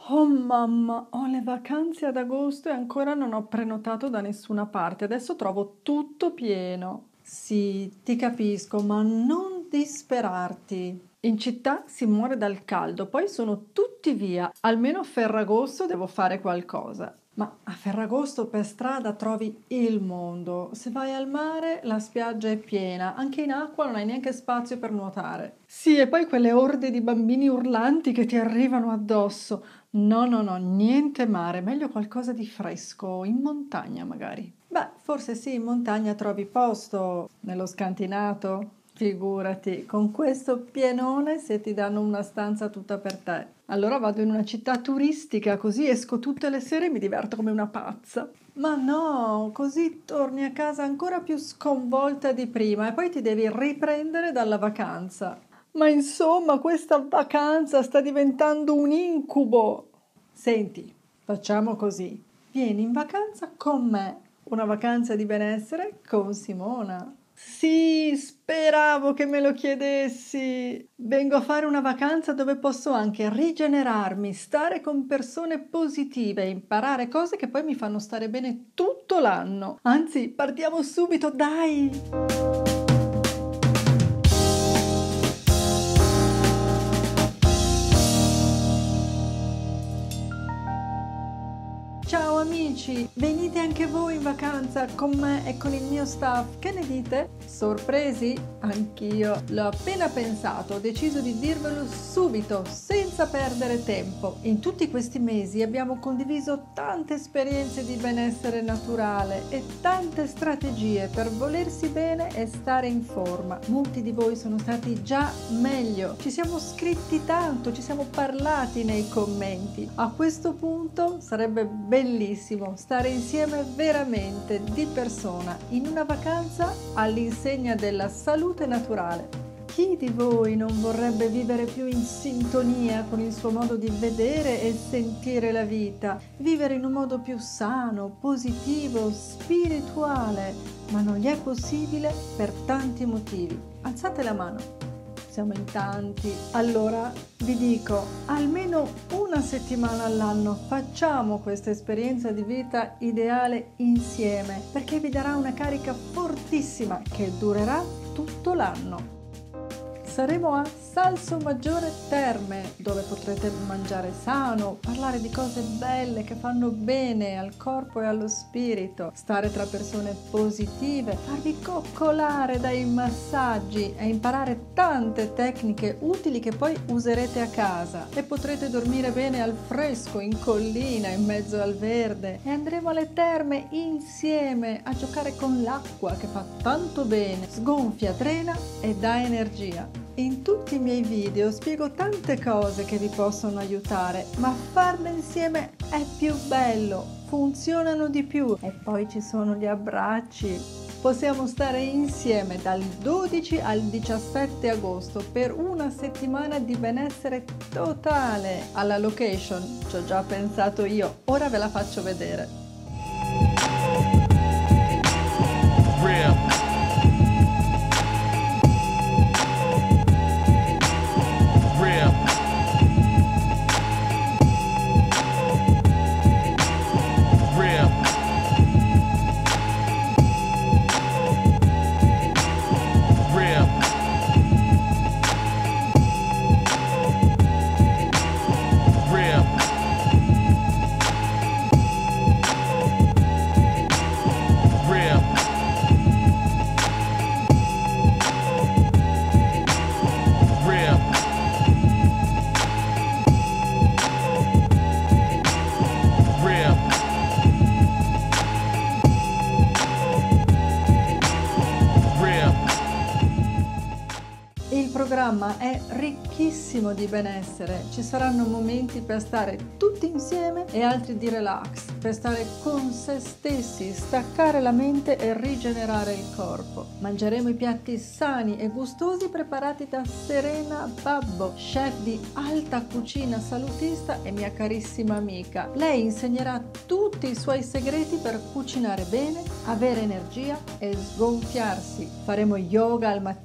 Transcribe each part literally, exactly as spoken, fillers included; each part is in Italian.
Oh mamma, ho le vacanze ad agosto e ancora non ho prenotato da nessuna parte. Adesso trovo tutto pieno. Sì, ti capisco, ma non disperarti. In città si muore dal caldo, poi sono tutti via. Almeno a Ferragosto devo fare qualcosa. Ma a Ferragosto per strada trovi il mondo. Se vai al mare la spiaggia è piena, anche in acqua non hai neanche spazio per nuotare. Sì, e poi quelle orde di bambini urlanti che ti arrivano addosso. No, no, no, niente mare, meglio qualcosa di fresco, in montagna magari. Beh, forse sì, in montagna trovi posto, nello scantinato. Figurati, con questo pienone se ti danno una stanza tutta per te. Allora vado in una città turistica, così esco tutte le sere e mi diverto come una pazza. Ma no, così torni a casa ancora più sconvolta di prima e poi ti devi riprendere dalla vacanza. Ma insomma, questa vacanza sta diventando un incubo. Senti, facciamo così. Vieni in vacanza con me. Una vacanza di benessere con Simona. Sì, speravo che me lo chiedessi. Vengo a fare una vacanza dove posso anche rigenerarmi, stare con persone positive e imparare cose che poi mi fanno stare bene tutto l'anno. Anzi, partiamo subito, dai! Ciao amici, venite anche voi in vacanza con me e con il mio staff, che ne dite? Sorpresi? Anch'io l'ho appena pensato, ho deciso di dirvelo subito, senza perdere tempo. In tutti questi mesi abbiamo condiviso tante esperienze di benessere naturale e tante strategie per volersi bene e stare in forma. Molti di voi sono stati già meglio, ci siamo scritti tanto, ci siamo parlati nei commenti. A questo punto sarebbe bellissimo stare insieme veramente di persona in una vacanza all'insegna della salute naturale. Chi di voi non vorrebbe vivere più in sintonia con il suo modo di vedere e sentire la vita, vivere in un modo più sano, positivo, spirituale, ma non gli è possibile per tanti motivi? Alzate la mano. Siamo in tanti. Allora vi dico, almeno una settimana all'anno facciamo questa esperienza di vita ideale insieme, perché vi darà una carica fortissima che durerà tutto l'anno. Saremo a Salsomaggiore Terme, dove potrete mangiare sano, parlare di cose belle che fanno bene al corpo e allo spirito, stare tra persone positive, farvi coccolare dai massaggi e imparare tante tecniche utili che poi userete a casa. E potrete dormire bene al fresco, in collina, in mezzo al verde. E andremo alle terme insieme a giocare con l'acqua che fa tanto bene, sgonfia, drena e dà energia. In tutti i miei video spiego tante cose che vi possono aiutare, ma farle insieme è più bello, funzionano di più. E poi ci sono gli abbracci. Possiamo stare insieme dal dodici al diciassette agosto per una settimana di benessere totale. Alla location ci ho già pensato io, ora ve la faccio vedere. Real. Il programma è ricchissimo di benessere, ci saranno momenti per stare tutti insieme e altri di relax, per stare con se stessi, staccare la mente e rigenerare il corpo. Mangeremo i piatti sani e gustosi preparati da Serena Babbo, chef di alta cucina salutista e mia carissima amica. Lei insegnerà tutti i suoi segreti per cucinare bene, avere energia e sgonfiarsi. Faremo yoga al mattino,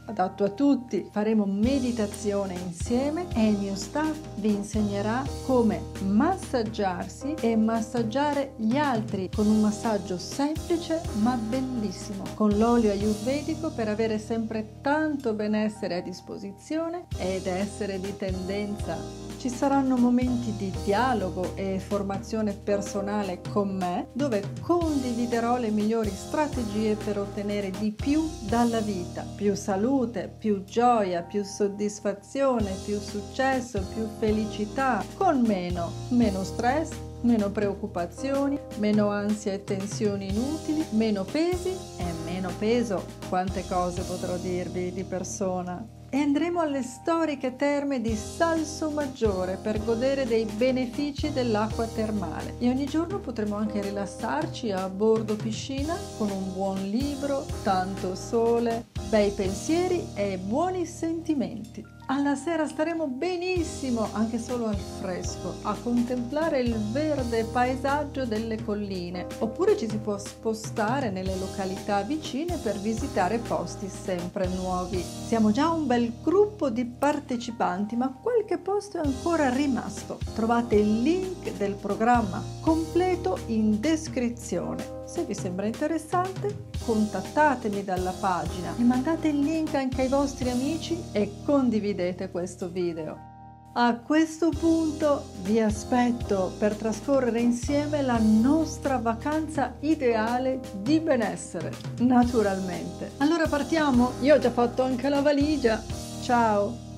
adatto a tutti. Faremo meditazione insieme e il mio staff vi insegnerà come massaggiarsi e massaggiare gli altri con un massaggio semplice ma bellissimo, con l'olio ayurvedico per avere sempre tanto benessere a disposizione ed essere di tendenza. Ci saranno momenti di dialogo e formazione personale con me, dove condividerò le migliori strategie per ottenere di più dalla vita: più salute, più gioia, più soddisfazione, più successo, più felicità, con meno, meno stress, meno preoccupazioni, meno ansia e tensioni inutili, meno pesi e meno peso. Quante cose potrò dirvi di persona. E andremo alle storiche terme di Salsomaggiore per godere dei benefici dell'acqua termale. E ogni giorno potremo anche rilassarci a bordo piscina con un buon libro, tanto sole, bei pensieri e buoni sentimenti. Alla sera staremo benissimo, anche solo al fresco, a contemplare il verde paesaggio delle colline, oppure ci si può spostare nelle località vicine per visitare posti sempre nuovi. Siamo già un bel gruppo di partecipanti, ma qualche posto è ancora rimasto. Trovate il link del programma completo in descrizione. Se vi sembra interessante, contattatemi dalla pagina e mandate il link anche ai vostri amici e condividete questo video. A questo punto vi aspetto per trascorrere insieme la nostra vacanza ideale di benessere, naturalmente. Allora partiamo? Io ho già fatto anche la valigia. Ciao!